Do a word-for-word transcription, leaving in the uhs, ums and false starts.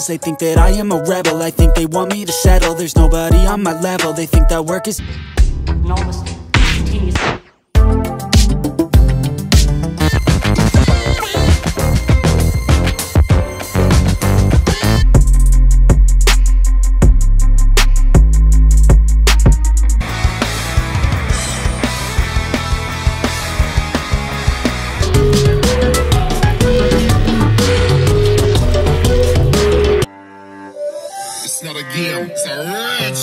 They think that I am a rebel, I think they want me to settle. There's nobody on my level, they think that work is enormous, continuous. It's not a game, it's a rich